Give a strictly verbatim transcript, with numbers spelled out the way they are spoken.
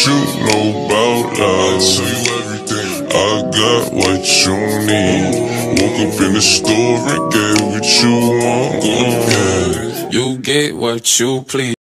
you know about love. I tell you everything. I got what you need. Woke up in the store and get what you want. Yeah. You get what you please.